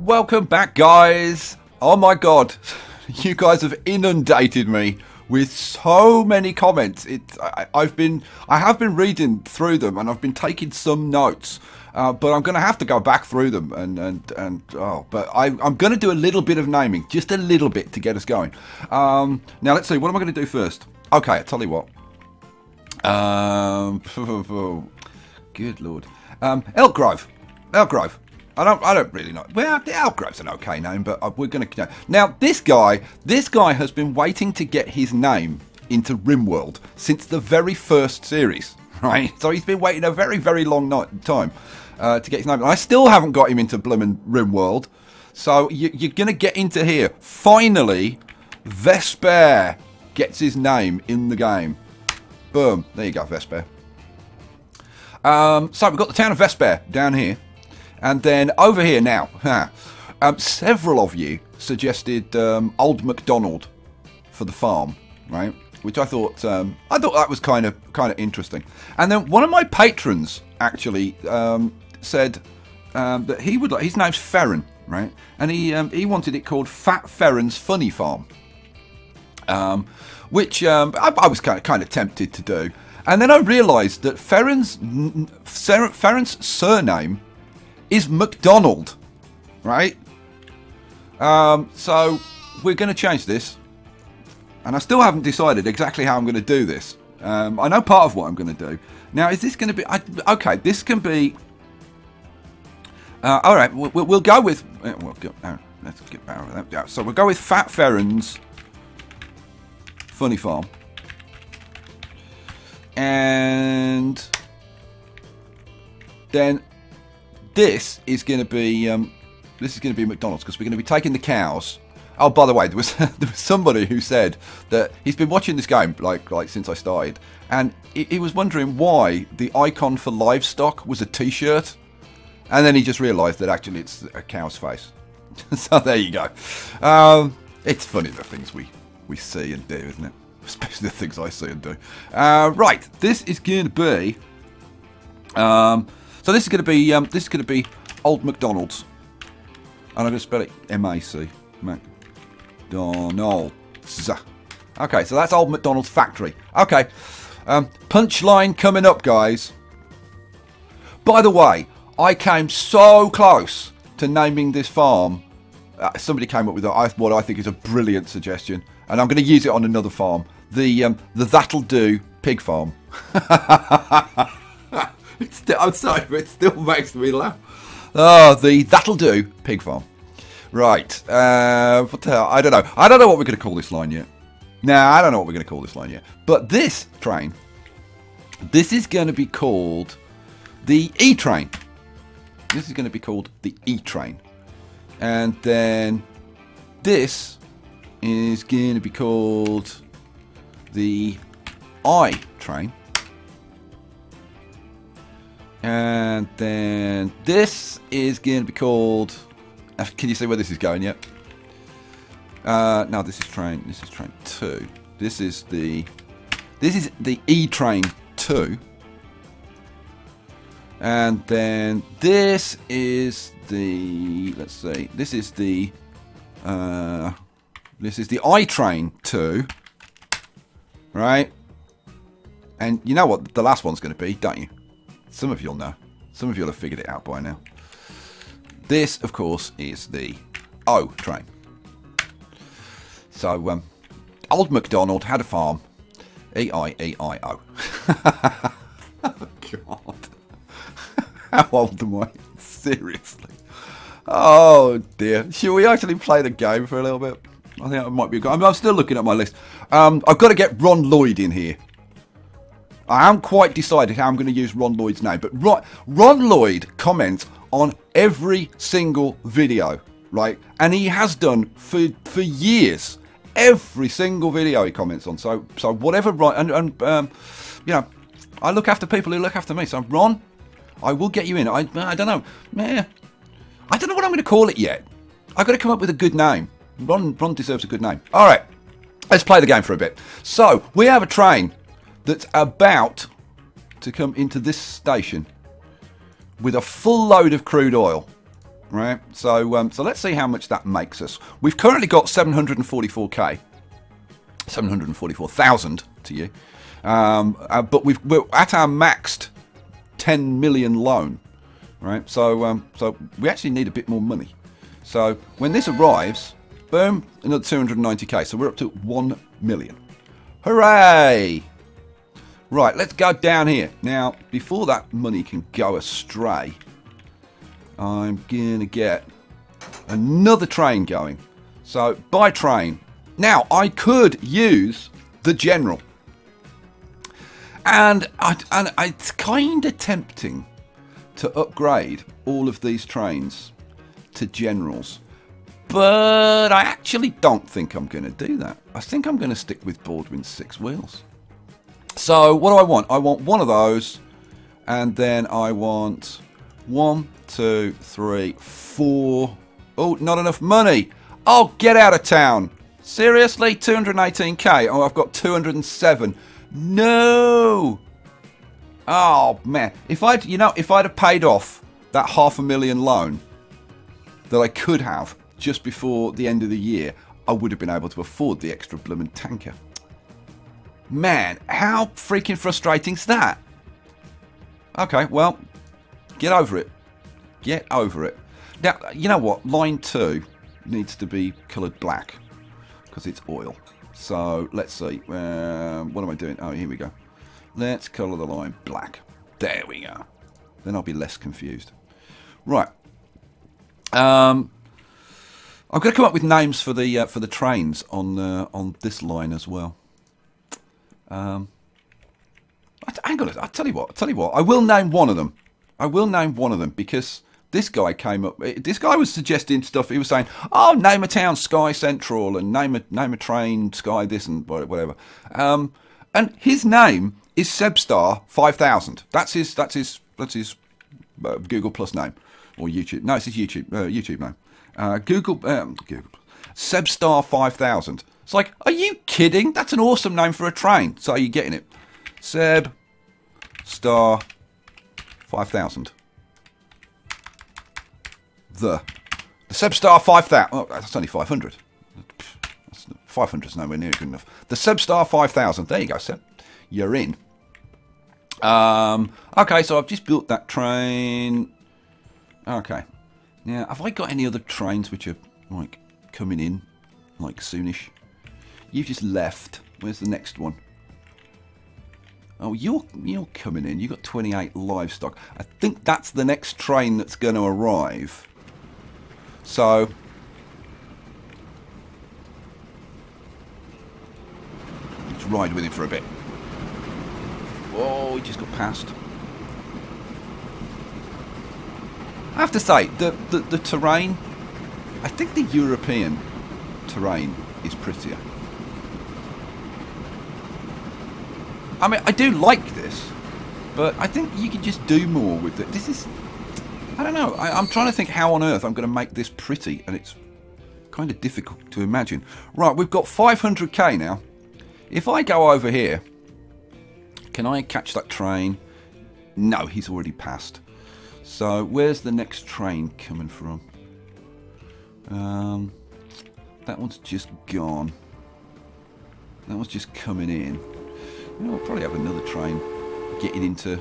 Welcome back, guys. Oh my god, you guys have inundated me with so many comments. I have been reading through them and I've been taking some notes, but I'm going to have to go back through them but I'm going to do a little bit of naming, just a little bit to get us going. Now let's see, what am I going to do first? Okay, I'll tell you what. Good lord, Elk Grove. I don't really know. Well, the Elk Grove's an okay name, but we're going to... Now, this guy has been waiting to get his name into RimWorld since the very first series, right? So he's been waiting a very, very long time to get his name. And I still haven't got him into bloomin' RimWorld. So you're going to get into here. Finally, Vesper gets his name in the game. Boom. There you go, Vesper. So we've got the town of Vesper down here. And then over here now, several of you suggested Old MacDonald for the farm, right? Which I thought that was kind of interesting. And then one of my patrons actually said that he would like, his name's Ferren, right? And he wanted it called Fat Ferren's Funny Farm, which I was kind of tempted to do. And then I realised that Ferren's surname is McDonald, right? So we're going to change this, and I still haven't decided exactly how I'm going to do this. I know part of what I'm going to do. Now, is this going to be okay? This can be all right. We'll go with. Let's get back over that. So we'll go with Fat Ferren's Funny Farm, and then. This is going to be McDonald's because we're going to be taking the cows. Oh, by the way, there was somebody who said that he's been watching this game like since I started, and he was wondering why the icon for livestock was a T-shirt, and then he just realised that actually it's a cow's face. So there you go. It's funny the things we see and do, isn't it? Especially the things I see and do. Right, this is going to be. So this is going to be Old McDonald's, and I'm going to spell it M-A-C, McDonald's. Okay, so that's Old McDonald's factory. Okay, punchline coming up, guys. By the way, I came so close to naming this farm. Somebody came up with what I think is a brilliant suggestion, and I'm going to use it on another farm. The That'll Do Pig Farm. I'm sorry, but it still makes me laugh. Oh, the That'll Do Pig Farm. Right. I don't know. I don't know what we're going to call this line yet. I don't know what we're going to call this line yet. But this train, this is going to be called the E-Train. This is going to be called the E-Train. And then this is going to be called the I-Train. And then this is going to be called. Can you see where this is going yet? No, this is train 2. This is the E-Train 2. And then this is the. Let's see. This is the I-Train 2. Right. And you know what the last one's going to be, don't you? Some of you'll know. Some of you'll have figured it out by now. This, of course, is the O-Train. So, Old MacDonald had a farm. E-I-E-I-O. Oh, God. How old am I? Seriously. Oh, dear. Should we actually play the game for a little bit? I think that might be a good... I'm still looking at my list. I've got to get Ron Lloyd in here. I haven't quite decided how I'm going to use Ron Lloyd's name, but Ron Lloyd comments on every single video, right? And he has done for years. Every single video he comments on. So whatever Ron you know, I look after people who look after me. So Ron, I will get you in. I don't know, man. I don't know what I'm going to call it yet. I've got to come up with a good name. Ron deserves a good name. All right, let's play the game for a bit. So we have a train that's about to come into this station with a full load of crude oil. right? So so let's see how much that makes us. We've currently got 744k, 744,000 to you, but we're at our maxed 10 million loan, right? So so we actually need a bit more money. So when this arrives, boom, another 290k. So we're up to 1 million. Hooray! Right, let's go down here. Now, before that money can go astray, I'm going to get another train going. So, by train. Now, I could use the General. And it's kind of tempting to upgrade all of these trains to Generals. But I actually don't think I'm going to do that. I think I'm going to stick with Baldwin's 6 wheels. So what do I want? I want one of those, and then I want 1, 2, 3, 4. Oh, not enough money. Oh, get out of town. Seriously? 218k. Oh, I've got 207. No. Oh man. If I'd have paid off that $500,000 loan that I could have just before the end of the year, I would have been able to afford the extra blooming tanker. Man, how freaking frustrating's that? Okay, well, get over it. Get over it. Now, you know what? Line 2 needs to be coloured black because it's oil. So, let's see. What am I doing? Oh, here we go. Let's colour the line black. There we go. Then I'll be less confused. Right. I'm going to come up with names for the trains on this line as well. Hang on, I'll tell you what. I will name one of them. I will name one of them because this guy came up. This guy was suggesting stuff. He was saying, "Oh, name a town Sky Central and name a train Sky this and whatever." And his name is Sebstar 5000. That's his Google Plus name or YouTube. No, it's his YouTube name. Google Sebstar 5000. It's like, are you kidding? That's an awesome name for a train. So are you getting it? Sebstar 5000. The Sebstar 5000. Oh, that's only 500. 500 is nowhere near good enough. The Sebstar 5000. There you go, Seb. You're in. Okay, so I've just built that train. Okay. Now, have I got any other trains which are like coming in, like soonish? You've just left. Where's the next one? Oh, you're coming in. You've got 28 livestock. I think that's the next train that's going to arrive. So let's ride with him for a bit. Oh, he just got past. I have to say, the terrain, I think the European terrain is prettier. I mean, I do like this, but I think you can just do more with it. This is, I don't know, I'm trying to think how on earth I'm going to make this pretty, and it's kind of difficult to imagine. Right, we've got 500k now. If I go over here, can I catch that train? No, he's already passed. So, where's the next train coming from? That one's just gone. That one's just coming in. We'll probably have another train getting into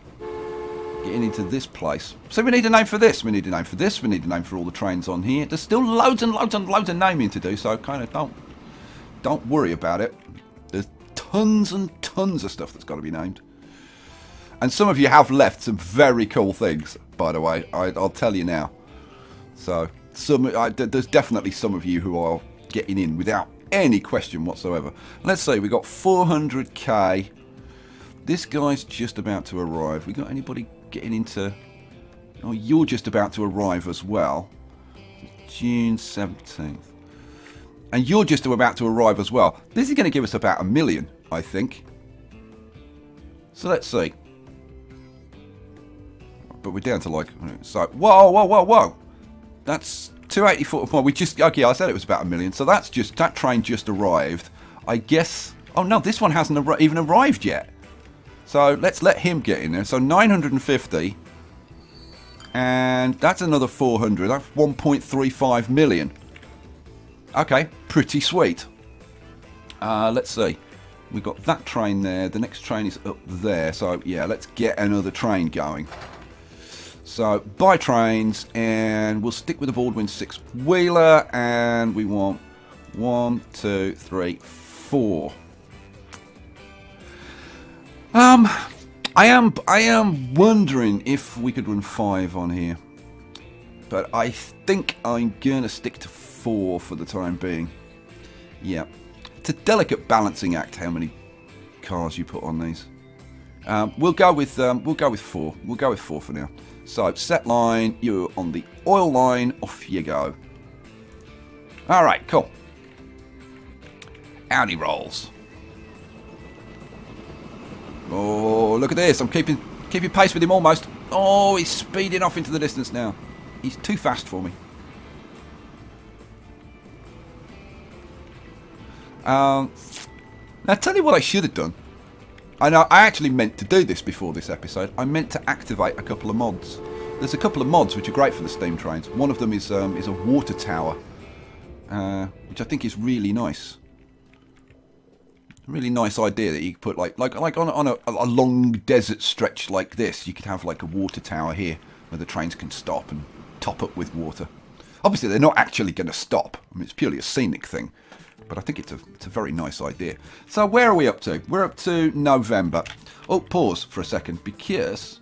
this place. So we need a name for this. We need a name for this. We need a name for all the trains on here. There's still loads and loads and loads of naming to do. So kind of don't worry about it. There's tons and tons of stuff that's got to be named. And some of you have left some very cool things, by the way. I'll tell you now. So there's definitely some of you who are getting in without any question whatsoever. Let's see, we got 400k. This guy's just about to arrive. We got anybody getting into... Oh, you're just about to arrive as well. June 17th. And you're just about to arrive as well. This is going to give us about 1 million, I think. So let's see. But we're down to like... So, whoa. That's 284. Well, we just... Okay, I said it was about 1 million. So that's just... That train just arrived. I guess... Oh, no, this one hasn't even arrived yet. So let's let him get in there. So 950. And that's another 400. That's 1.35 million. Okay, pretty sweet. Let's see. We've got that train there. The next train is up there. So, yeah, let's get another train going. So, buy trains, and we'll stick with the Baldwin 6-wheeler, and we want 1, 2, 3, 4. I am wondering if we could run 5 on here. But I think I'm going to stick to 4 for the time being. Yeah. It's a delicate balancing act how many cars you put on these. We'll go with 4. We'll go with 4 for now. So, set line, you're on the oil line, off you go. Alright, cool. Out he rolls. Oh, look at this. I'm keeping pace with him almost. Oh, he's speeding off into the distance now. He's too fast for me. Now, tell you what I should have done. I know I actually meant to do this before this episode. I meant to activate a couple of mods. There's a couple of mods which are great for the steam trains. One of them is a water tower, which I think is really nice. A really nice idea that you could put like on a long desert stretch like this. You could have like a water tower here where the trains can stop and top up with water. Obviously, they're not actually going to stop. I mean, it's purely a scenic thing. But I think it's a very nice idea. So where are we up to? We're up to November. Oh, pause for a second because...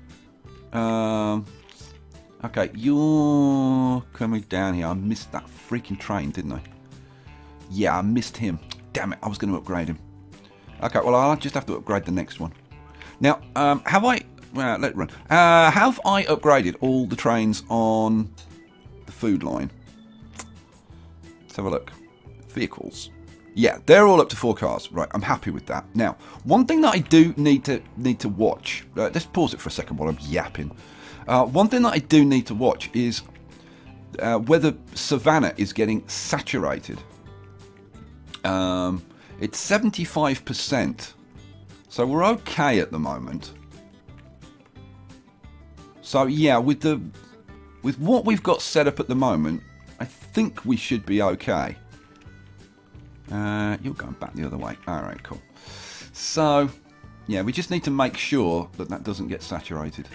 okay, you're coming down here. I missed that freaking train, didn't I? Yeah, I missed him. Damn it, I was going to upgrade him. Okay, well, I'll just have to upgrade the next one. Now, have I... Well, let it run. Have I upgraded all the trains on the food line? Let's have a look. Vehicles. Yeah, they're all up to 4 cars. Right, I'm happy with that. Now, one thing that I do need to watch. Let's pause it for a second while I'm yapping. One thing that I do need to watch is whether Savannah is getting saturated. It's 75%, so we're okay at the moment. So yeah, with what we've got set up at the moment, I think we should be okay. You're going back the other way. Alright, cool. So, yeah, we just need to make sure that doesn't get saturated.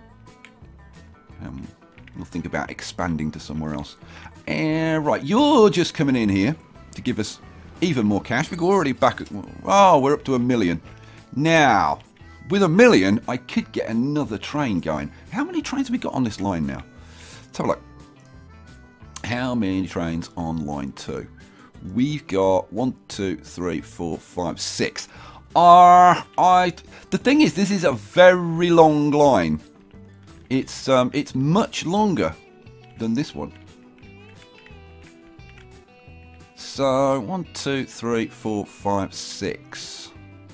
We'll think about expanding to somewhere else. Right, you're just coming in here to give us even more cash. We're already back at... Oh, we're up to 1 million. Now, with 1 million, I could get another train going. How many trains have we got on this line now? Let's have a look. How many trains on line 2? We've got 1, 2, 3, 4, 5, 6. The thing is, this is a very long line. It's much longer than this one. So 1, 2, 3, 4, 5, 6.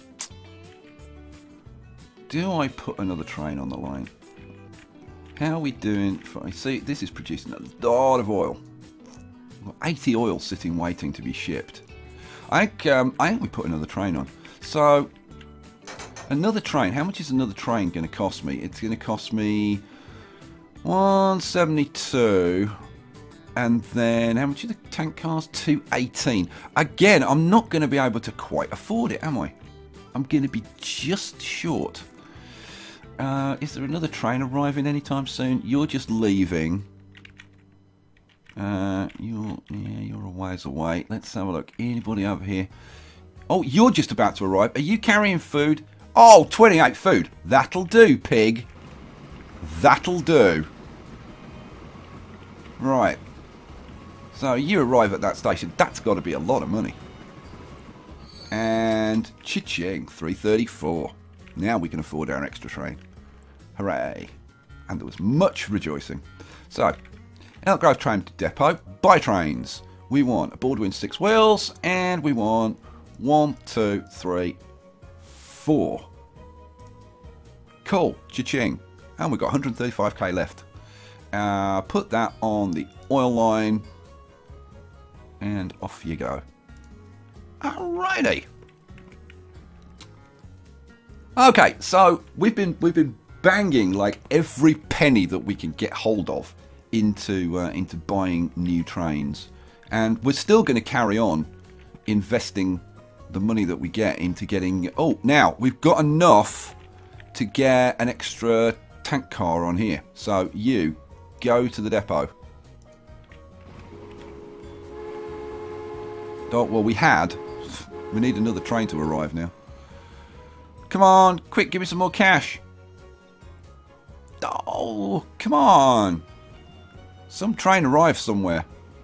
Do I put another train on the line? How are we doing? See, this is producing a lot of oil. We've got 80 oil sitting waiting to be shipped. I think we put another train on. So another train. How much is another train going to cost me? It's going to cost me 172. And then how much are the tank cars? 218. Again, I'm not going to be able to quite afford it, am I? I'm going to be just short. Is there another train arriving anytime soon? You're just leaving. You're a ways away. Let's have a look. Anybody over here? Oh, you're just about to arrive. Are you carrying food? Oh, 28 food. That'll do, pig. That'll do. Right. So you arrive at that station. That's got to be a lot of money. And cha-ching, 334. Now we can afford our extra train. Hooray. And there was much rejoicing. So, Elk Grove Train Depot, buy trains. We want a Baldwin 6 wheels, and we want 1, 2, 3, 4. Cool, cha-ching. And we've got 135k left. Put that on the oil line, and off you go. Alrighty. Okay, so we've been banging like every penny that we can get hold of into buying new trains, and we're still going to carry on investing the money that we get into getting. Oh, now we've got enough to get an extra tank car on here. So you go to the depot. Oh, well, we need another train to arrive now. Come on, quick, give me some more cash. Oh, come on. Some train arrived somewhere.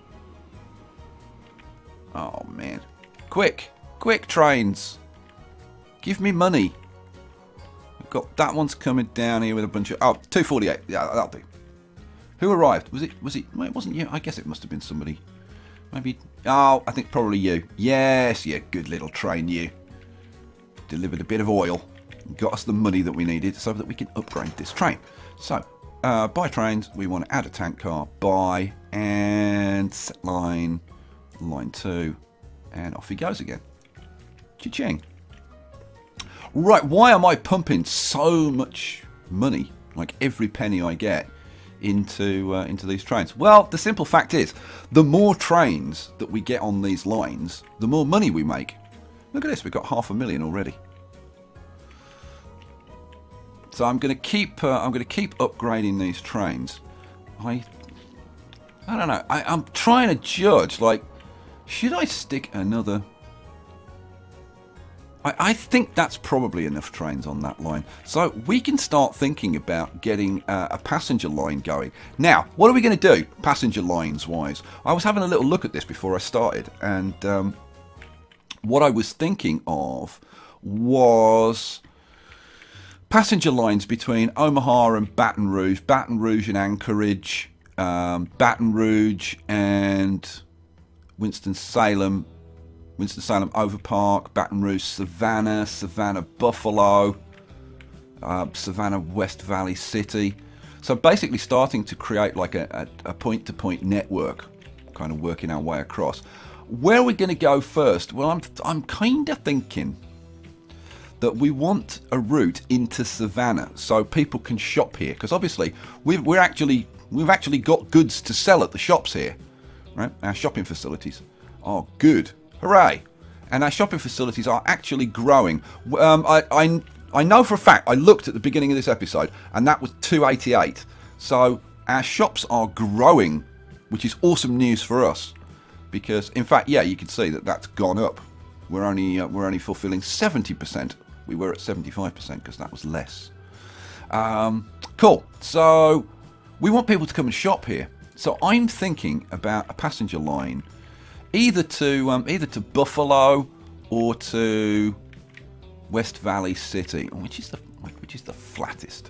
Oh, man. Quick, quick trains. Give me money. We've got that one's coming down here with a bunch of... Oh, 248. Yeah, that'll do. Who arrived? Was it... Well, it wasn't you. I guess it must have been somebody. Maybe... Oh, I think probably you. Yes, you good little train, you. Delivered a bit of oil. Got us the money that we needed so that we can upgrade this train. So, buy trains. We want to add a tank car. Buy. And set line 2. And off he goes again. Cha-ching. Right, why am I pumping so much money, like every penny I get, into these trains? Well, the simple fact is, the more trains that we get on these lines, the more money we make. Look at this, we've got 500,000 already. So I'm going to keep upgrading these trains. I don't know. I'm trying to judge. Like, should I stick another? I think that's probably enough trains on that line. So we can start thinking about getting a passenger line going. Now, what are we going to do, passenger lines wise? I was having a little look at this before I started, and what I was thinking of was passenger lines between Omaha and Baton Rouge and Anchorage, Baton Rouge and Winston-Salem, Overpark, Baton Rouge, Savannah, Buffalo, Savannah, West Valley City. So basically starting to create like a point-to-point network, kind of working our way across. Where are we going to go first? Well, I'm kind of thinking that we want a route into Savannah so people can shop here, because obviously we've actually got goods to sell at the shops here, right? Our shopping facilities are good, hooray! And our shopping facilities are actually growing. I know for a fact, I looked at the beginning of this episode and that was 288. So our shops are growing, which is awesome news for us. Because, in fact, yeah, you can see that that's gone up. We're only fulfilling 70%. We were at 75% because that was less. Cool. So we want people to come and shop here. So I'm thinking about a passenger line, either to Buffalo or to West Valley City, which is the flattest.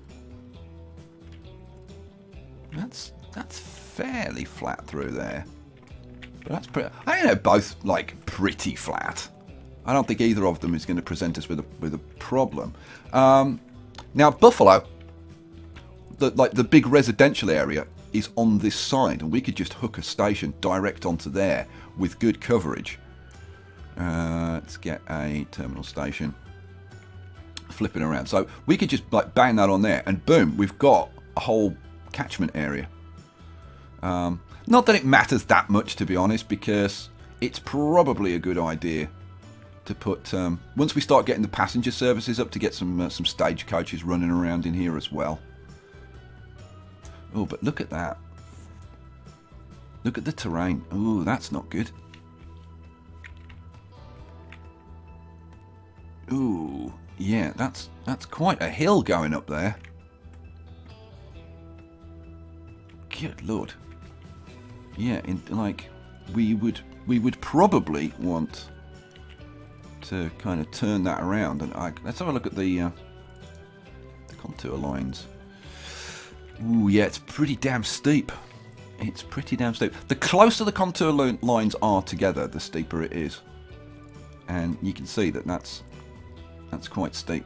That's fairly flat through there. But that's pretty. I think they're both like pretty flat. I don't think either of them is going to present us with a problem. Now Buffalo, the big residential area, is on this side, and we could just hook a station direct onto there with good coverage. Let's get a terminal station. Flipping around, so we could just like bang that on there, and boom, we've got a whole catchment area. Not that it matters that much, to be honest, because it's probably a good idea to put, once we start getting the passenger services up, to get some stagecoaches running around in here as well. Oh, but look at that. Look at the terrain. Oh, that's not good. Ooh, yeah, that's quite a hill going up there. Good Lord. Yeah, like we would probably want to kind of turn that around, and let's have a look at the contour lines. Ooh, yeah, it's pretty damn steep. It's pretty damn steep. The closer the contour lines are together, the steeper it is, and you can see that that's quite steep.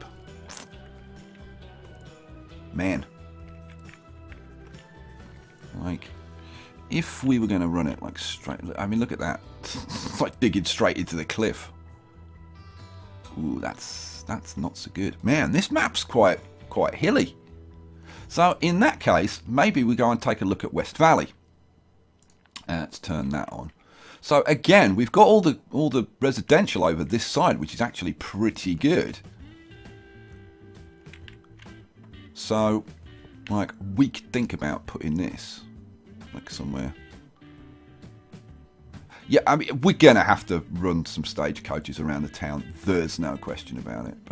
Man, like, if we were going to run it like straight, I mean, look at that. It's like digging straight into the cliff. Ooh, that's not so good. Man, this map's quite quite hilly. So in that case, maybe we go and take a look at West Valley. Let's turn that on. So again, we've got all the residential over this side, which is actually pretty good. So, like, we could think about putting this like somewhere. Yeah, I mean, we're gonna have to run some stagecoaches around the town. There's no question about it.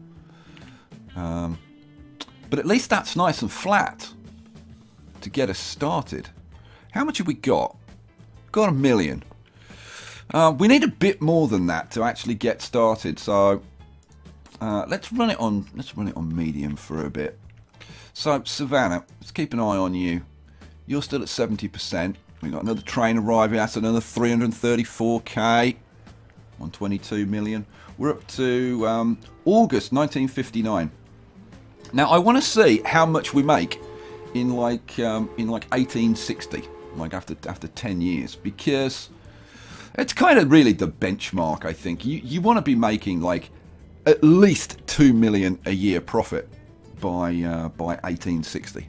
But at least that's nice and flat to get us started. How much have we got? Got 1 million. We need a bit more than that to actually get started. So let's run it on. Let's run it on medium for a bit. So Savannah, let's keep an eye on you. You're still at 70%. We've got another train arriving. That's another 334k. 122 million. We're up to August 1959. Now I want to see how much we make in like 1860, like after 10 years, because it's kind of really the benchmark. I think you want to be making like at least 2 million a year profit by 1860.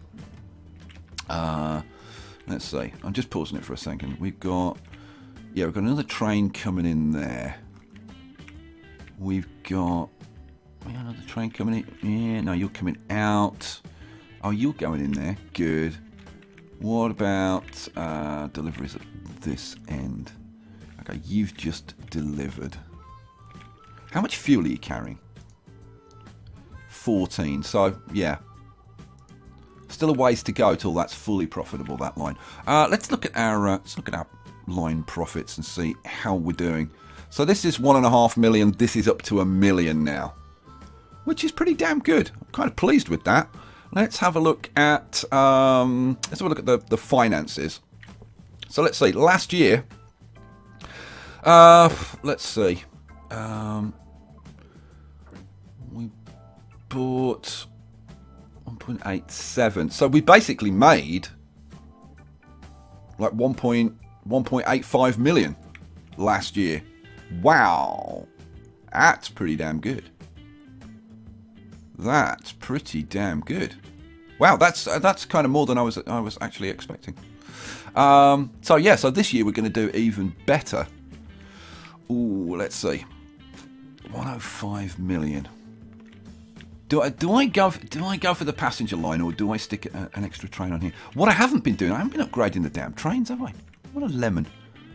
Let's see. I'm just pausing it for a second. We've got another train coming in there. We've got another train coming in. Yeah, no, you're coming out. Oh, you're going in there. Good. What about deliveries at this end? Okay, you've just delivered. How much fuel are you carrying? 14. So, yeah. Still a ways to go till that's fully profitable, that line. Let's look at our line profits and see how we're doing. So this is 1.5 million. This is up to 1 million now, which is pretty damn good. I'm kind of pleased with that. Let's have a look at the finances. So let's see. Last year, let's see. We bought 1.87. So we basically made like 1.85 million last year. Wow, that's pretty damn good. That's pretty damn good. Wow, that's kind of more than I was actually expecting. So yeah, so this year we're going to do even better. Ooh, let's see. 105 million. Do I go for the passenger line, or do I stick an extra train on here? What I haven't been doing, I haven't been upgrading the damn trains, have I? What a lemon.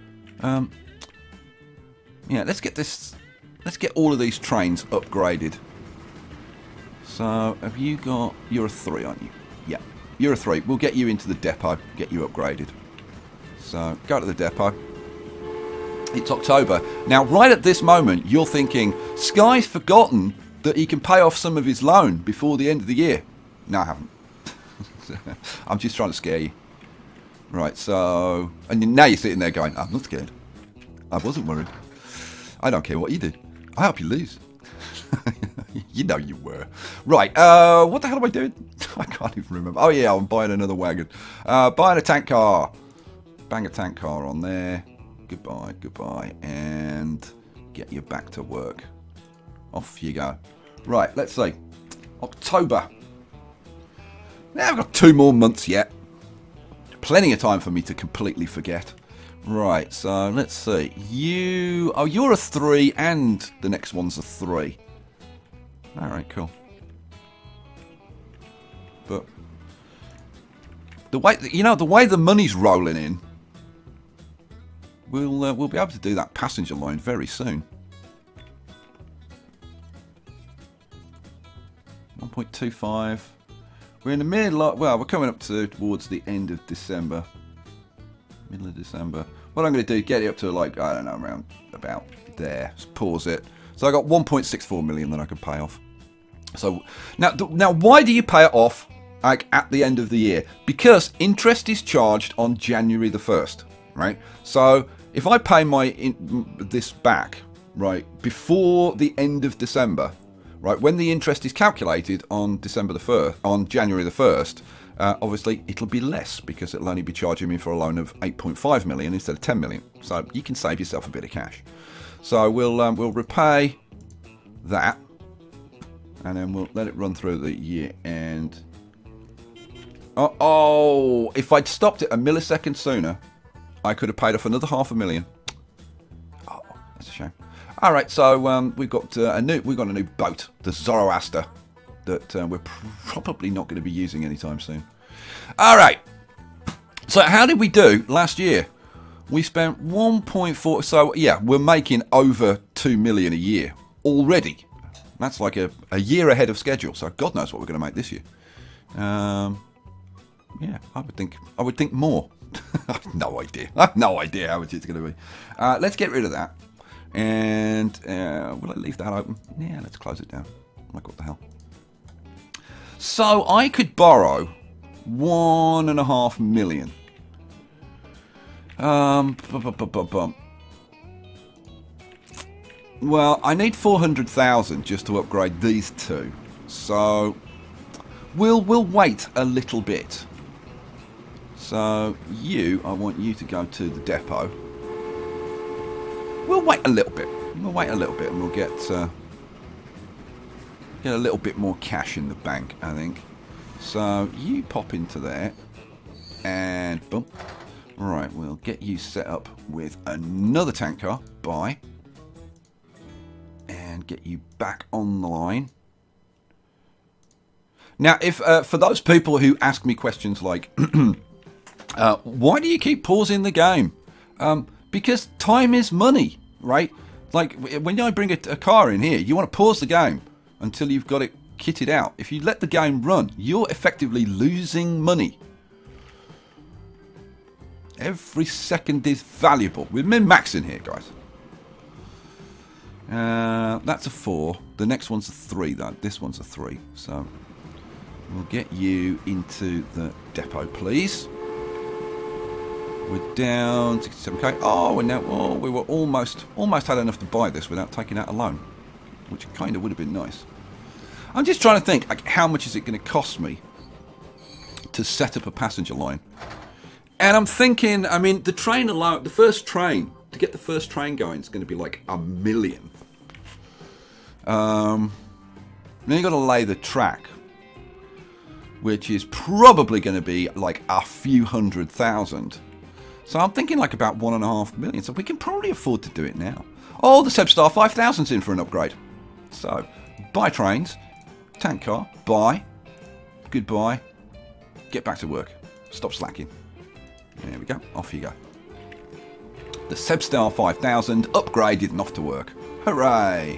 Yeah, let's get all of these trains upgraded. So, have you got... You're a 3, aren't you? Yeah, you're a 3. We'll get you into the depot, get you upgraded. So, go to the depot. It's October. Now, right at this moment, you're thinking, Sky's forgotten that he can pay off some of his loan before the end of the year. No, I haven't. I'm just trying to scare you. Right, so... And now you're sitting there going, I'm not scared. I wasn't worried. I don't care what you do. I hope you lose. You know you were. Right, what the hell am I doing? I can't even remember. Oh yeah, I'm buying another wagon. Buying a tank car. Bang a tank car on there. Goodbye, goodbye. And get you back to work. Off you go. Right, let's see. October. Now I've got 2 more months yet. Plenty of time for me to completely forget. Right, so let's see. You're a 3 and the next one's a 3. Alright, cool. But the way the money's rolling in, we'll be able to do that passenger line very soon. 1.25. We're in the middle. Well, we're coming up towards the end of December. Middle of December. What I'm going to do, get it up to like, I don't know, around about there. Just pause it. So I got 1.64 million that I can pay off. So now why do you pay it off like at the end of the year? Because interest is charged on January the 1st, right? So if I pay this back, right, before the end of December, right, when the interest is calculated on January the 1st, obviously it'll be less because it'll only be charging me for a loan of 8.5 million instead of 10 million. So you can save yourself a bit of cash. So we'll repay that, And then we'll let it run through the year end. Oh, if I'd stopped it a millisecond sooner, I could have paid off another $500,000. Oh, that's a shame. All right, so we've got a new boat, the Zoroaster, that we're probably not going to be using anytime soon. All right. So how did we do last year? We spent 1.4. So yeah, we're making over 2 million a year already. That's like a year ahead of schedule. So God knows what we're going to make this year. Yeah, I would think more. I have no idea. I have no idea how much it's going to be. Let's get rid of that. And will I leave that open? Yeah, let's close it down. Like, what the hell? So I could borrow 1.5 million. Well, I need 400,000 just to upgrade these two. So we'll wait a little bit. So I want you to go to the depot. We'll wait a little bit. We'll wait a little bit, and we'll get a little bit more cash in the bank, I think. So you pop into there, and boom. Right, we'll get you set up with another tank car. Buy. And get you back on the line. Now, if for those people who ask me questions like, why do you keep pausing the game? Because time is money, right? Like, when I bring a car in here, you want to pause the game until you've got it kitted out. If you let the game run, you're effectively losing money. Every second is valuable. We're min-maxing here, guys. That's a 4. The next one's a 3, though. This one's a 3. So we'll get you into the depot, please. We're down 67k. Oh, and now we were almost had enough to buy this without taking out a loan, which kind of would have been nice. I'm just trying to think, like, how much is it going to cost me to set up a passenger line? And I'm thinking, I mean, the train alone, to get the first train going, is going to be like $1 million. Then you've got to lay the track, which is probably going to be like a few $100,000. So I'm thinking like about 1.5 million. So we can probably afford to do it now. Oh, the Sebstar 5000's in for an upgrade. So buy trains, tank car, buy, goodbye, get back to work, stop slacking. There we go. Off you go. The Sebstar 5000 upgraded and off to work. Hooray!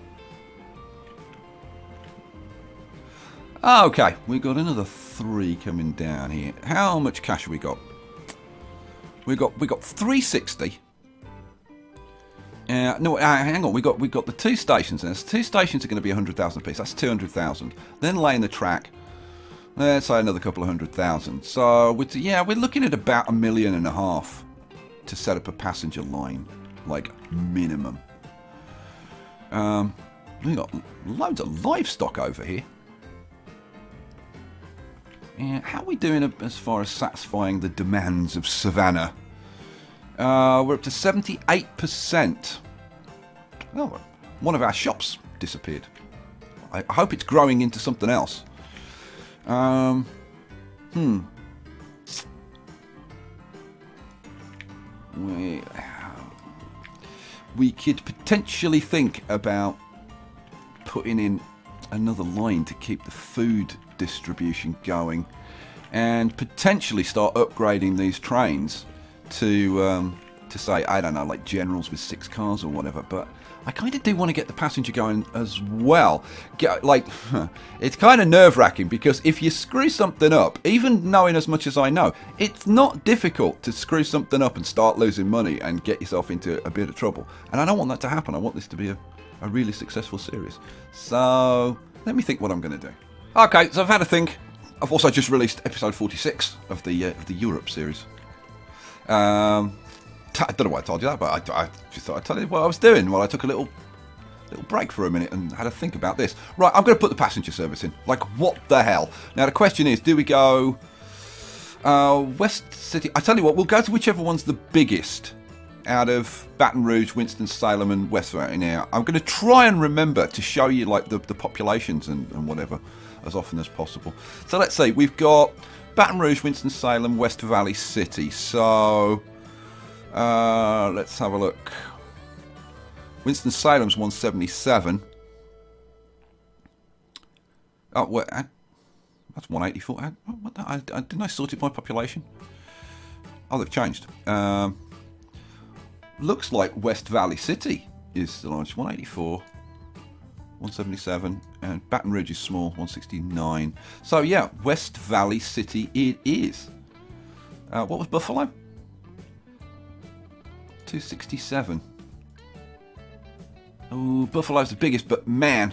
Okay, we got another 3 coming down here. How much cash have we got? We got 360. No, hang on. We got the 2 stations. And 2 stations are going to be 100,000 apiece. That's 200,000. Then laying the track. Let's say another couple of 100,000. So we're looking at about $1.5 million to set up a passenger line, like minimum. We got loads of livestock over here. Yeah, how are we doing as far as satisfying the demands of Savannah? We're up to 78%. Oh, one of our shops disappeared. I hope it's growing into something else. We could potentially think about putting in another line to keep the food distribution going, and potentially start upgrading these trains to say, I don't know, like generals with 6 cars or whatever. But I kind of do want to get the passenger going as well. It's kind of nerve-wracking, because if you screw something up, even knowing as much as I know, it's not difficult to screw something up and start losing money and get yourself into a bit of trouble. And I don't want that to happen. I want this to be a really successful series. So let me think what I'm going to do. Okay, so I've had a think. I've also just released episode 46 of the Europe series. I don't know why I told you that, but I just thought I'd tell you what I was doing while I took a little break for a minute and had a think about this. Right, I'm going to put the passenger service in. Like, what the hell? Now, the question is, do we go West City? I tell you what, we'll go to whichever one's the biggest out of Baton Rouge, Winston-Salem and West Valley. Now, I'm going to try and remember to show you like the populations and whatever as often as possible. So let's see, we've got Baton Rouge, Winston-Salem, West Valley City. So let's have a look. Winston-Salem's 177. Oh, wait, that's 184. Didn't I sort it by population? Oh, they've changed. Looks like West Valley City is the largest. 184, 177, and Baton Rouge is small, 169. So yeah, West Valley City it is. What was Buffalo? 267. Oh, Buffalo's the biggest, but man,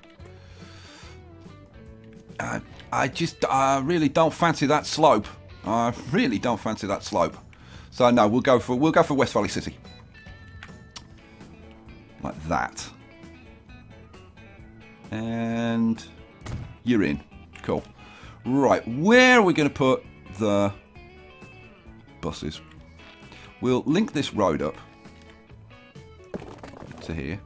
I really don't fancy that slope. I really don't fancy that slope. So no, we'll go for West Valley City. Like that. And you're in. Cool. Right, where are we going to put the buses? We'll link this road up to here.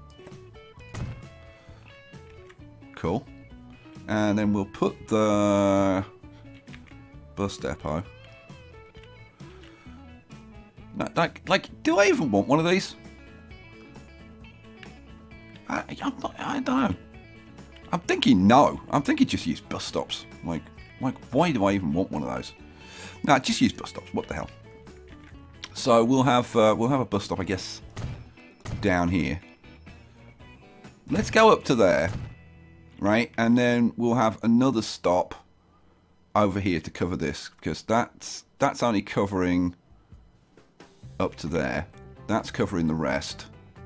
Cool. And then we'll put the bus depot. No, like, do I even want one of these? I don't know. I'm thinking no. I'm thinking just use bus stops. Like, why do I even want one of those? No, just use bus stops. What the hell? So we'll have a bus stop, I guess, down here. Let's go up to there, right? And then we'll have another stop over here to cover this, because that's only covering up to there. That's covering the rest.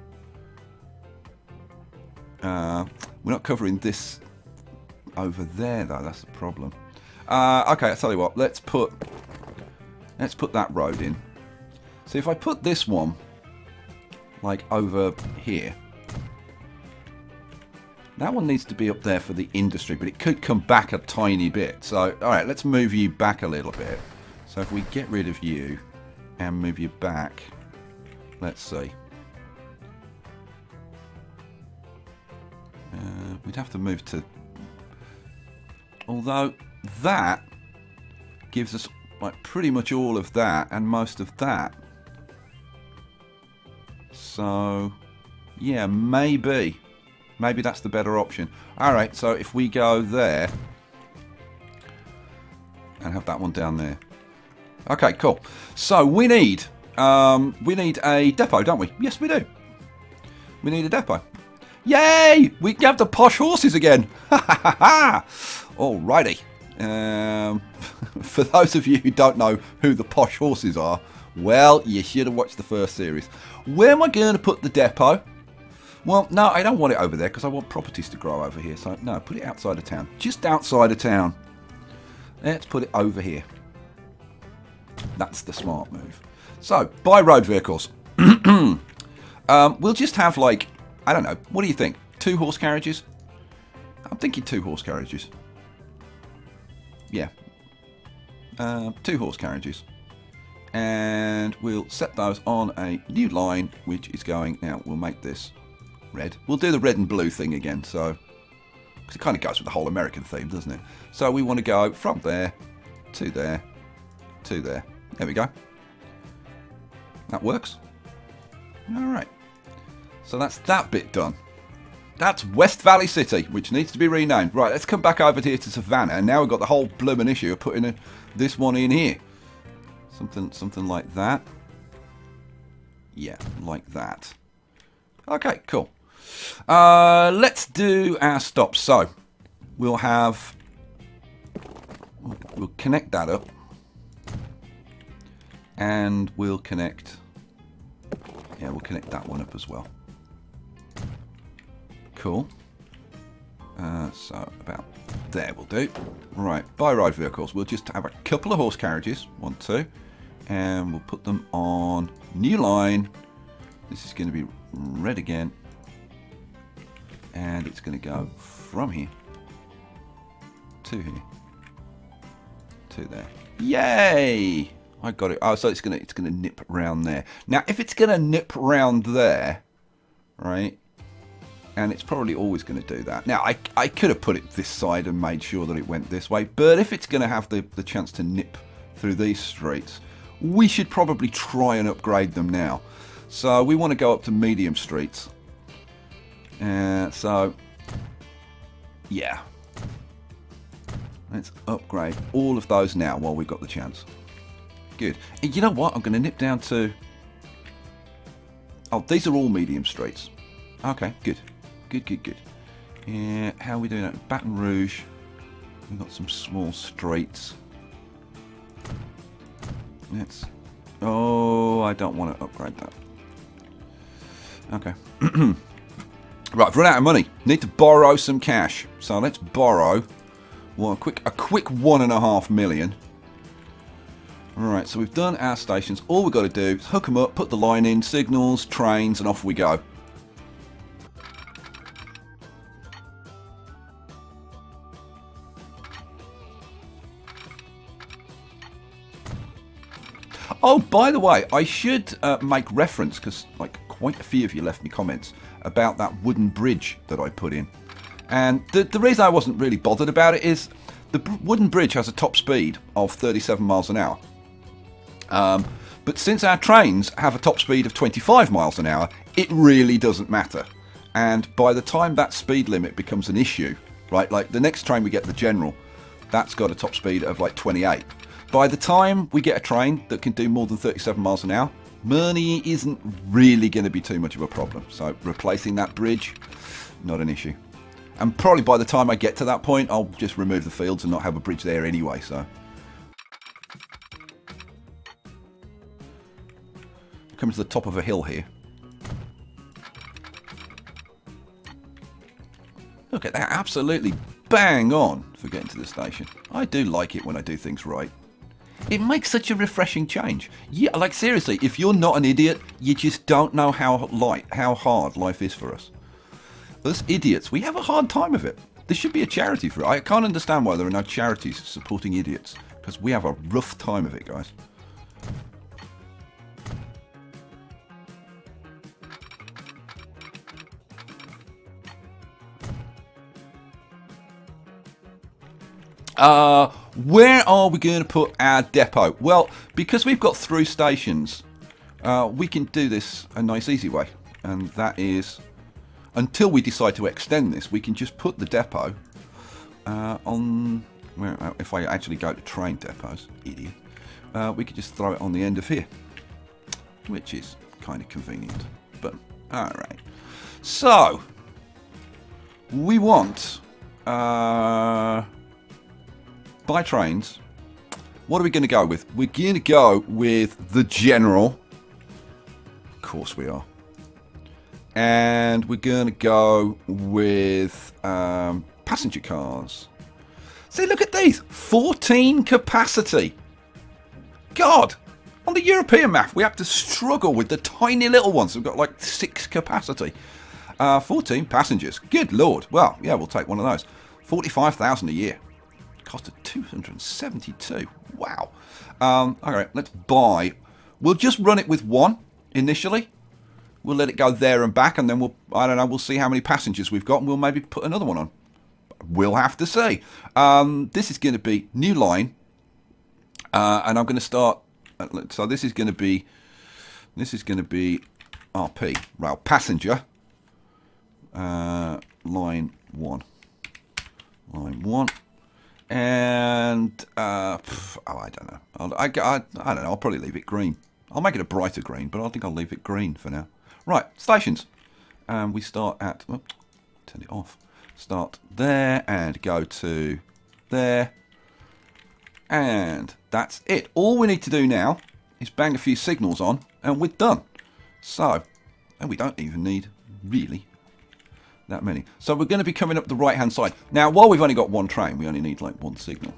We're not covering this over there though. That's the problem. Okay, I'll tell you what. Let's put that road in. So if I put this one like over here, that one needs to be up there for the industry, but it could come back a tiny bit. So all right, let's move you back a little bit. So if we get rid of you and move you back, let's see. We'd have to move to... Although that gives us like pretty much all of that and most of that. So yeah, maybe that's the better option. Alright, so if we go there and have that one down there. Okay, cool. So we need a depot, don't we? Yes, we do. We need a depot. Yay! We have the posh horses again. Alrighty. For those of you who don't know who the posh horses are, well, you should have watched the first series. Where am I going to put the depot? Well, no, I don't want it over there because I want properties to grow over here. So, no, put it outside of town. Just outside of town. Let's put it over here. That's the smart move. So, buy road vehicles. We'll just have like, I don't know, what do you think? 2 horse carriages? I'm thinking 2 horse carriages. Yeah. 2 horse carriages. And we'll set those on a new line, which is going, now we'll make this red. We'll do the red and blue thing again, so, because it kind of goes with the whole American theme, doesn't it? So we want to go from there, to there, to there. There we go. That works. Alright. So that's that bit done. That's West Valley City, which needs to be renamed. Right, let's come back over here to Savannah, and now we've got the whole blooming issue of putting this one in here. Something like that. Yeah, like that. Okay, cool. Let's do our stops. So we'll connect that up, and we'll connect that one up as well. Cool. So about there will do. Right, buy road vehicles. We'll just have a couple of horse carriages, 1, 2, and we'll put them on new line. This is going to be red again, and it's going to go from here to here to there. Yay! I got it. Oh, so it's gonna nip round there. Now, if it's gonna nip round there, right? And it's probably always going to do that. Now, I could have put it this side and made sure that it went this way, but if it's going to have the chance to nip through these streets, we should probably try and upgrade them now. So we want to go up to medium streets. So, yeah. Let's upgrade all of those now while we've got the chance. Good. And you know what? I'm going to nip down to... Oh, these are all medium streets. Okay, good. Good. Yeah, how are we doing that? Baton Rouge. We've got some small streets. Let's... Oh, I don't want to upgrade that. Okay. Right, I've run out of money. Need to borrow some cash. So let's borrow a quick 1.5 million. Alright, so we've done our stations. All we've got to do is hook them up, put the line in, signals, trains, and off we go. Oh, by the way, I should make reference, because like quite a few of you left me comments about that wooden bridge that I put in. And the reason I wasn't really bothered about it is the wooden bridge has a top speed of 37 miles an hour. But since our trains have a top speed of 25 miles an hour, it really doesn't matter. And by the time that speed limit becomes an issue, right, like the next train we get, the General, that's got a top speed of like 28. By the time we get a train that can do more than 37 miles an hour, money isn't really going to be too much of a problem. So replacing that bridge, not an issue. And probably by the time I get to that point, I'll just remove the fields and not have a bridge there anyway. So coming to the top of a hill here. Look at that, absolutely bang on for getting to the station. I do like it when I do things right. It makes such a refreshing change. Yeah, like seriously, if you're not an idiot, you just don't know how hard life is for us. Us idiots, we have a hard time of it. There should be a charity for it. I can't understand why there are no charities supporting idiots, because we have a rough time of it, guys. Where are we going to put our depot? Well, because we've got through stations, we can do this a nice easy way. And that is, until we decide to extend this, we can just put the depot on, where, if I actually go to train depots, idiot, we could just throw it on the end of here, which is kind of convenient. But, alright. So, we want... by trains, what are we going to go with? We're going to go with the General. Of course we are. And we're going to go with passenger cars. See, look at these. 14 capacity. God, on the European map, we have to struggle with the tiny little ones. We've got like 6 capacity. 14 passengers. Good Lord. Well, yeah, we'll take one of those. 45,000 a year. Cost of 272. Wow. Alright, let's buy. We'll just run it with one initially. We'll let it go there and back, and then we'll, I don't know, we'll see how many passengers we've got, and we'll maybe put another one on. We'll have to see. This is going to be new line, and I'm going to start. So this is going to be RP rail passenger line 1. Line 1. And oh, I don't know. I don't know. I'll probably leave it green. I'll make it a brighter green, but I think I'll leave it green for now. Right, stations. We start at. Oh, turn it off. Start there and go to there, and that's it. All we need to do now is bang a few signals on, and we're done. So, and we don't even need really that many. So we're going to be coming up the right hand side. Now, while we've only got one train, we only need like one signal.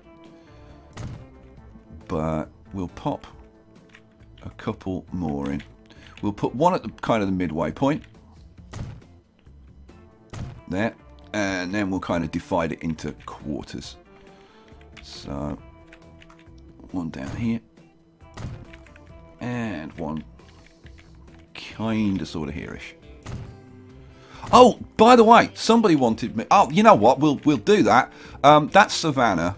But we'll pop a couple more in. We'll put one at the kind of the midway point. There. And then we'll kind of divide it into quarters. So one down here. And one kind of sort of here-ish. Oh, by the way, somebody wanted me... Oh, you know what? We'll do that. That's Savannah.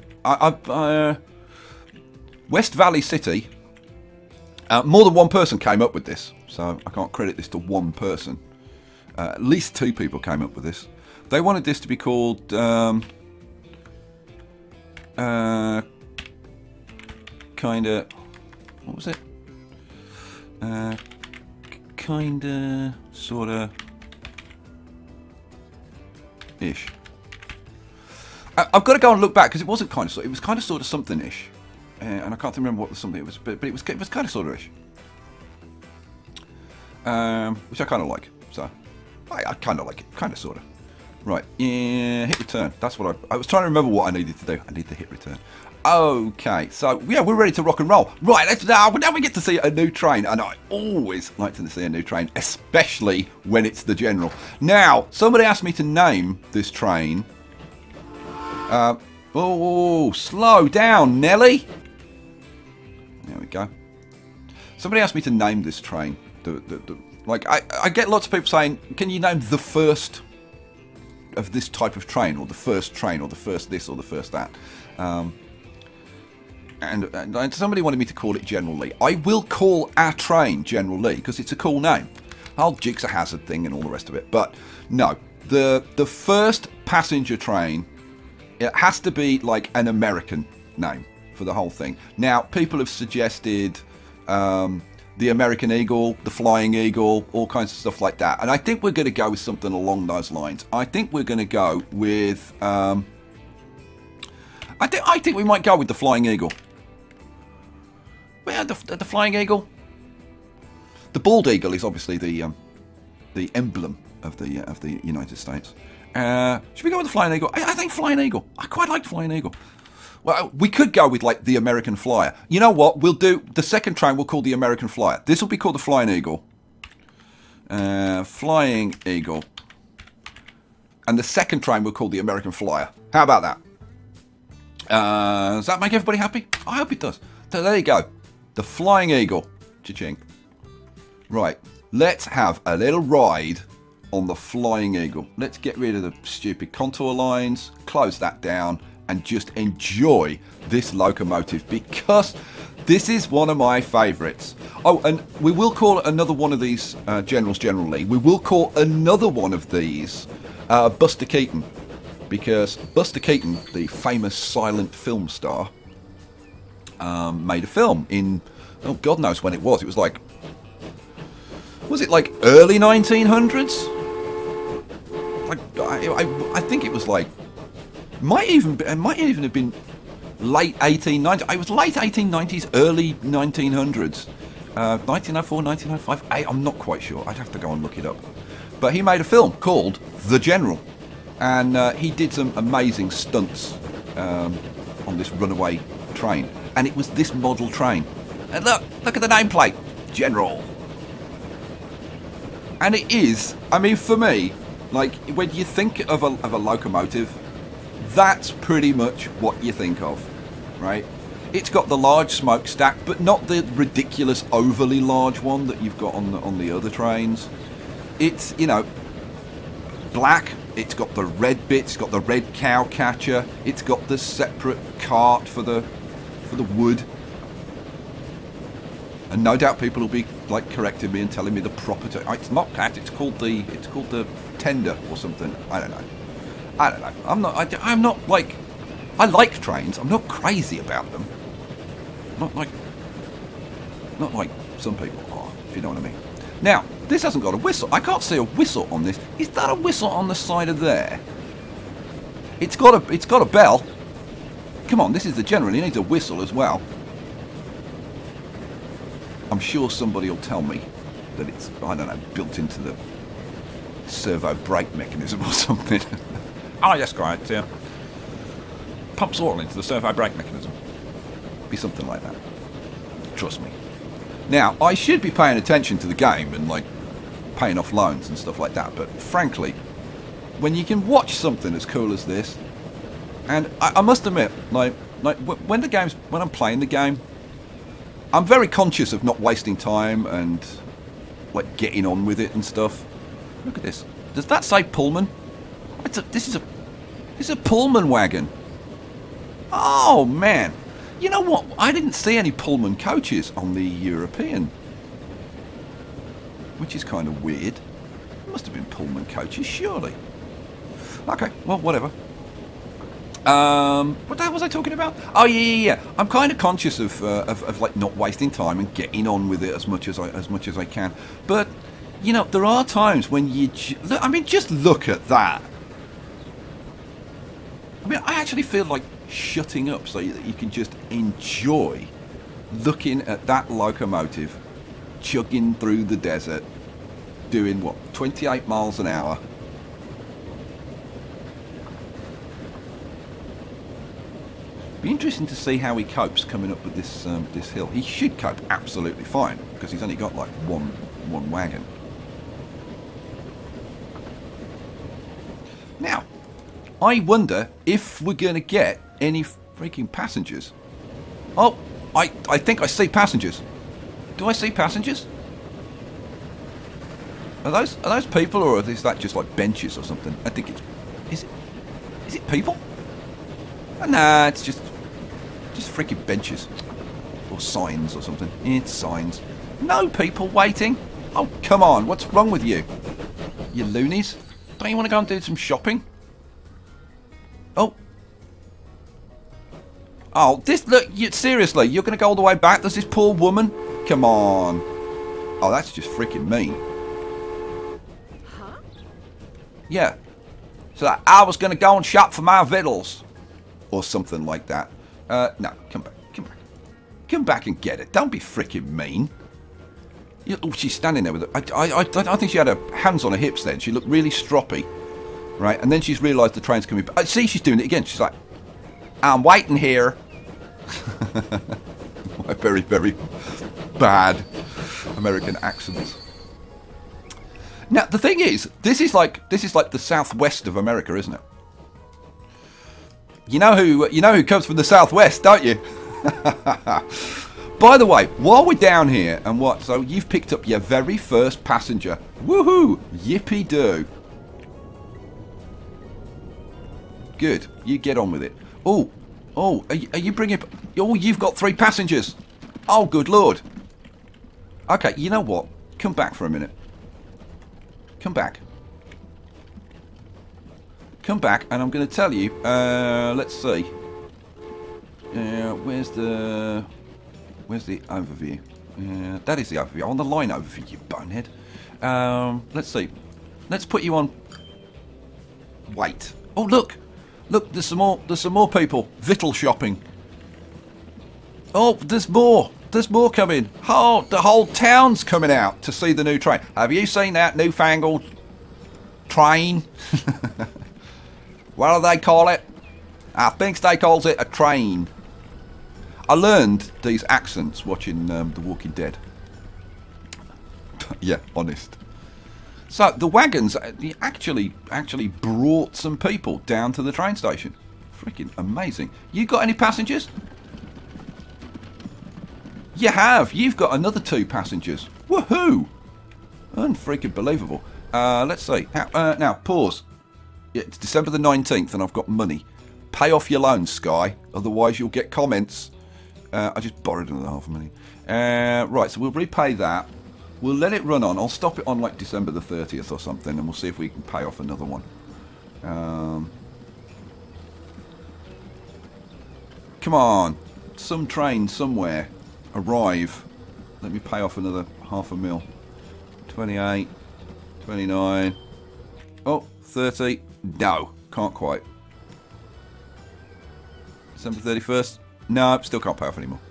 West Valley City. More than one person came up with this, so I can't credit this to one person. At least 2 people came up with this. They wanted this to be called... kinda... What was it? Kinda... Sorta... ish. I've got to go and look back because it wasn't kind of sort. It was kind of sort of something ish, and I can't remember what the something it was, but it was kind of sort of ish, which I kind of like. So I kind of like it, kind of sort of. Right, yeah, hit return. That's what I was trying to remember what I needed to do. I need to hit return. Okay, so yeah, we're ready to rock and roll. Right, now we get to see a new train, and I always like to see a new train, especially when it's the General. Now, somebody asked me to name this train. Oh, slow down, Nelly. There we go. Somebody asked me to name this train. Like, I get lots of people saying, can you name the first of this type of train, or the first train, or the first this, or the first that? And somebody wanted me to call it General Lee. I will call our train General Lee because it's a cool name. I'll Jigsaw Hazard thing and all the rest of it. But no, the first passenger train, it has to be like an American name for the whole thing. Now, people have suggested the American Eagle, the Flying Eagle, all kinds of stuff like that. And I think we're going to go with something along those lines. I think we're going to go with... I think we might go with the Flying Eagle. Yeah, the Flying Eagle. The bald eagle is obviously the emblem of the United States. Should we go with the Flying Eagle? I think Flying Eagle. I quite like Flying Eagle. Well, we could go with like the American Flyer. You know what? We'll do the second train. We'll call the American Flyer. This will be called the Flying Eagle. Flying Eagle. And the second train we'll call the American Flyer. How about that? Does that make everybody happy? I hope it does. So there you go. The Flying Eagle. Cha-ching. Right. Let's have a little ride on the Flying Eagle. Let's get rid of the stupid contour lines. Close that down. And just enjoy this locomotive. Because this is one of my favourites. Oh, and we will call another one of these Generals General Lee. We will call another one of these Buster Keaton. Because Buster Keaton, the famous silent film star, made a film in, oh, God knows when it was. It was like, was it like early 1900s? Like, I think it was like, it might even have been late 1890s. It was late 1890s, early 1900s. 1904, 1905. I'm not quite sure. I'd have to go and look it up. But he made a film called The General. And he did some amazing stunts on this runaway train. And it was this model train. And look at the nameplate. General. And it is, I mean, for me, like, when you think of a locomotive, that's pretty much what you think of, right? It's got the large smokestack, but not the ridiculous overly large one that you've got on the other trains. It's, you know, black. It's got the red bits. It's got the red cow catcher. It's got the separate cart for the wood. And no doubt people will be like correcting me and telling me the proper term. It's not cat. It's called the tender or something. I don't know. I'm not like, I like trains. I'm not crazy about them. Not like some people are, if you know what I mean. Now, this hasn't got a whistle. I can't see a whistle on this. Is that a whistle on the side of there? It's got a bell. Come on, this is the General. He needs a whistle as well. I'm sure somebody will tell me that it's, I don't know, built into the servo brake mechanism or something. Oh, yes, right. Yeah. Pumps oil into the servo brake mechanism. Be something like that. Trust me. Now, I should be paying attention to the game and, like, paying off loans and stuff like that, but frankly, when you can watch something as cool as this, and I must admit, like when I'm playing the game, I'm very conscious of not wasting time and like getting on with it and stuff. Look at this. Does that say Pullman? This is a Pullman wagon. Oh man. You know what? I didn't see any Pullman coaches on the European, which is kind of weird. There must have been Pullman coaches, surely. Okay, well, whatever. What the hell was I talking about? Oh yeah. I'm kind of conscious of like not wasting time and getting on with it as much as I can. But you know, there are times when you. I mean, just look at that. I mean, I actually feel like shutting up so that you can just enjoy looking at that locomotive chugging through the desert, doing what, 28 miles an hour. Be interesting to see how he copes coming up with this this hill. He should cope absolutely fine because he's only got like one wagon. Now, I wonder if we're going to get any freaking passengers. Oh, I think I see passengers. Do I see passengers? Are those people, or is that just like benches or something? I think it's is it people? Oh, nah, it's just freaking benches or signs or something. It's signs. No people waiting. Oh, come on, what's wrong with you? You loonies? Don't you want to go and do some shopping? Oh, this, look, seriously, you're going to go all the way back? There's this poor woman? Come on. Oh, that's just freaking mean. Huh? Yeah. So I was going to go and shop for my victuals. Or something like that. No, come back. Come back and get it. Don't be freaking mean. Oh, she's standing there with it. I think she had her hands on her hips then. She looked really stroppy. Right, and then she's realised the train's coming back. See, she's doing it again. She's like, I'm waiting here. My very, very bad American accents. Now, the thing is, this is like the southwest of America, isn't it? You know who comes from the southwest, don't you? By the way, while we're down here, and what? So you've picked up your very first passenger. Woohoo! Yippee-doo. Good. You get on with it. Oh, are you bringing... Oh, you've got 3 passengers. Oh, good Lord. Okay, you know what? Come back for a minute. Come back. Come back, and I'm going to tell you... let's see. Where's the overview? That is the overview. On the line overview, you bonehead. Let's see. Let's put you on... Wait. Oh, look. Look, there's some more people victual shopping. Oh, there's more coming. Oh, the whole town's coming out to see the new train. Have you seen that newfangled train? What do they call it? I think they calls it a train. I learned these accents watching The Walking Dead. Yeah, honest. So the wagons actually brought some people down to the train station. Freaking amazing. You got any passengers? You have. You've got another 2 passengers. Woohoo! Unfreaking believable. Let's see. Now, pause. It's December the 19th and I've got money. Pay off your loans, Sky. Otherwise you'll get comments. I just borrowed another $500,000. Right, so we'll repay that. We'll let it run on. I'll stop it on like December the 30th or something, and we'll see if we can pay off another one. Come on. Some train somewhere. Arrive. Let me pay off another $500,000. 28. 29. Oh, 30. No, can't quite. December 31st. No, still can't pay off anymore.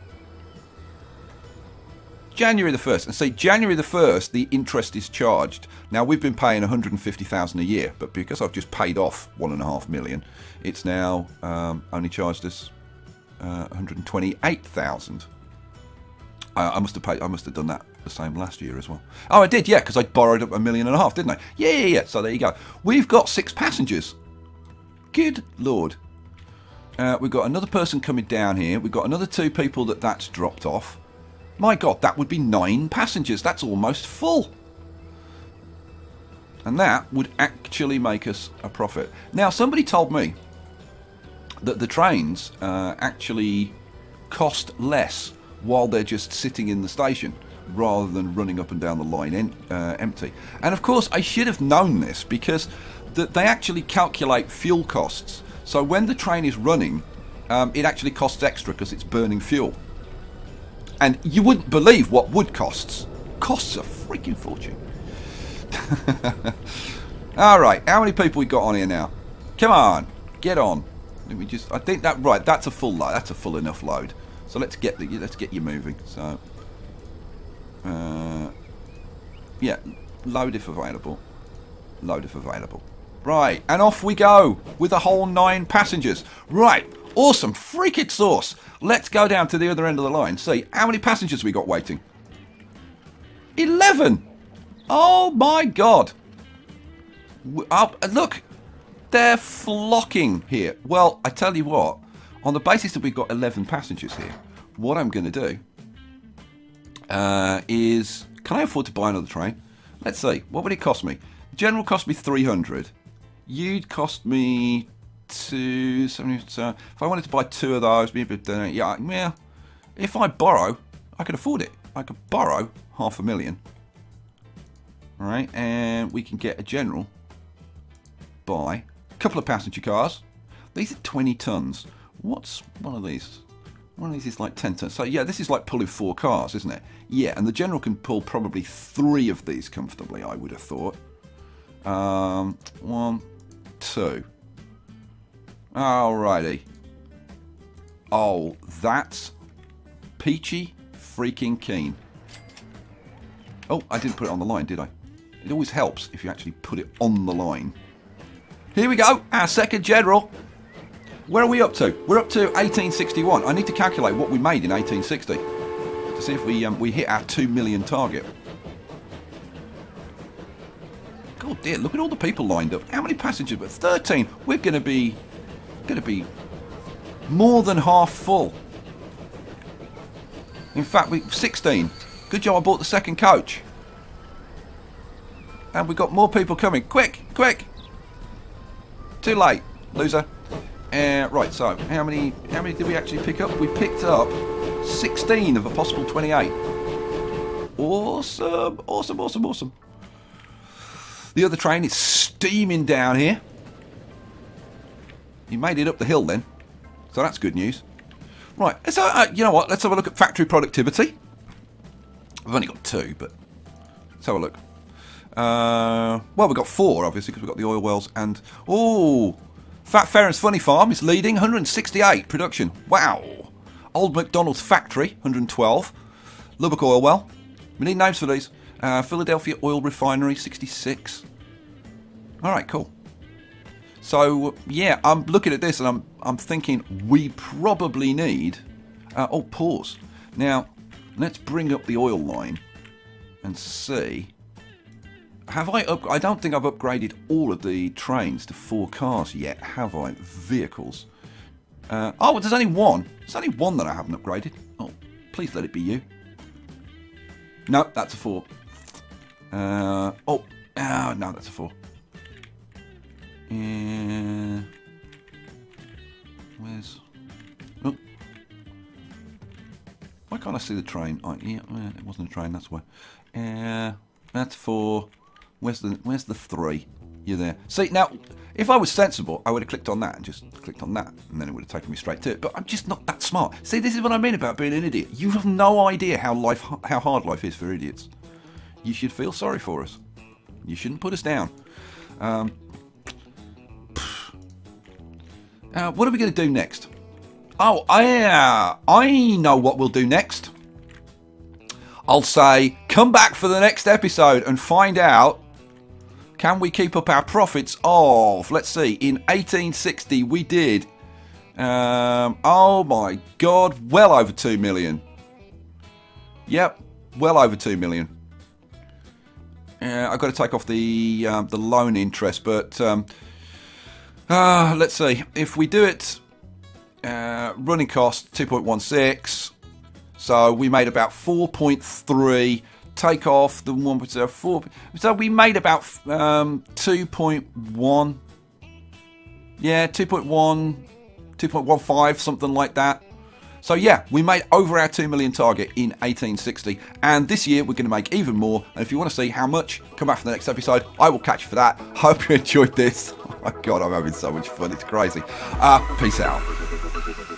January the 1st, and see, January the 1st, the interest is charged. Now, we've been paying $150,000 a year, but because I've just paid off $1.5 million, it's now only charged us $128,000. I must have done that the same last year as well. Oh, I did, yeah, because I borrowed up $1.5 million, didn't I? Yeah. So there you go. We've got 6 passengers. Good Lord. We've got another person coming down here. We've got another 2 people that's dropped off. My God, that would be 9 passengers. That's almost full. And that would actually make us a profit. Now, somebody told me that the trains actually cost less while they're just sitting in the station rather than running up and down the line empty. And of course, I should have known this because they actually calculate fuel costs. So when the train is running, it actually costs extra because it's burning fuel. And you wouldn't believe what wood costs. Costs a freaking fortune. Alright, how many people we got on here now? Come on, get on. Let me just, I think that, right, that's a full load. That's a full enough load. So let's get you moving. So, yeah, load if available. Load if available. Right, and off we go with a whole 9 passengers. Right, awesome, freaking sauce. Let's go down to the other end of the line. See, how many passengers we got waiting? 11! Oh my God! Look, they're flocking here. Well, I tell you what, on the basis that we've got 11 passengers here, what I'm going to do is, can I afford to buy another train? Let's see, what would it cost me? General cost me 300. You'd cost me 270. So if I wanted to buy 2 of those, yeah. If I borrow, I can afford it. I could borrow $500,000. All right, and we can get a general by a couple of passenger cars. These are 20 tons. What's one of these? One of these is like 10 tons. So yeah, this is like pulling 4 cars, isn't it? Yeah, and the general can pull probably 3 of these comfortably, I would have thought. 1, 2. Alrighty. Oh, that's peachy freaking keen. Oh, I didn't put it on the line, did I? It always helps if you actually put it on the line. Here we go, our second general. Where are we up to? We're up to 1861. I need to calculate what we made in 1860 to see if we hit our 2 million target. God dear, look at all the people lined up. How many passengers? But 13. We're going to be more than half full. In fact, 16. Good job I bought the second coach. And we've got more people coming. Quick, quick. Too late, loser. Right, so how many did we actually pick up? We picked up 16 of a possible 28. Awesome, awesome, awesome, awesome. The other train is steaming down here. You made it up the hill then, so that's good news. Right, so you know what? Let's have a look at factory productivity. I've only got 2, but let's have a look. Well, we've got 4, obviously, because we've got the oil wells and... Oh! Fat Farron's Funny Farm is leading, 168 production. Wow! Old McDonald's Factory, 112. Lubbock Oil Well. We need names for these. Philadelphia Oil Refinery, 66. Alright, cool. So, yeah, I'm looking at this and I'm thinking we probably need... oh, pause. Now, let's bring up the oil line and see... I don't think I've upgraded all of the trains to 4 cars yet, have I? Vehicles. Oh, there's only one. There's only one that I haven't upgraded. Oh, please let it be you. No, that's a 4. No, that's a 4. Where's... Oh. Why can't I see the train? Oh, yeah, it wasn't a train, that's why. That's 4... Where's the 3? You're there. See, now, if I was sensible, I would have clicked on that and just clicked on that, and then it would have taken me straight to it. But I'm just not that smart. See, this is what I mean about being an idiot. You have no idea how hard life is for idiots. You should feel sorry for us. You shouldn't put us down. What are we going to do next? Oh, I know what we'll do next. I'll say, come back for the next episode and find out, can we keep up our profits of, let's see, in 1860 we did, oh my God, well over 2 million. Yep, well over 2 million. I've got to take off the loan interest, but let's see, if we do it, running cost 2.16, So we made about 4.3. Take off the 1.04. So we made about 2.1. Yeah, 2.1, 2.15, something like that. So yeah, we made over our 2 million target in 1860. And this year we're going to make even more. And if you want to see how much, come back for the next episode. I will catch you for that. Hope you enjoyed this. Oh my God, I'm having so much fun. It's crazy. Peace out.